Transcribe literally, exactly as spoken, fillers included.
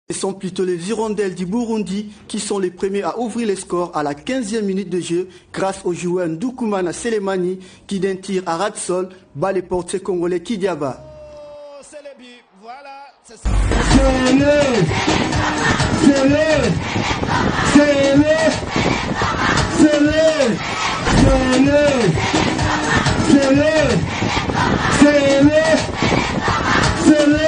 Ce sont plutôt les Hirondelles du Burundi qui sont les premiers à ouvrir les scores à la quinzième minute de jeu grâce au joueur Ndoukoumana Selemani qui d'un tir à ras de sol bat les portiers congolais Kidiaba. Oh, c'est le but, voilà, c'est ça. C'est le, c'est le, c'est le, c'est le, c'est le, c'est le, c'est le, c'est le.